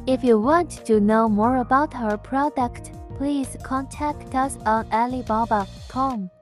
If you want to know more about our product, please contact us on Alibaba.com.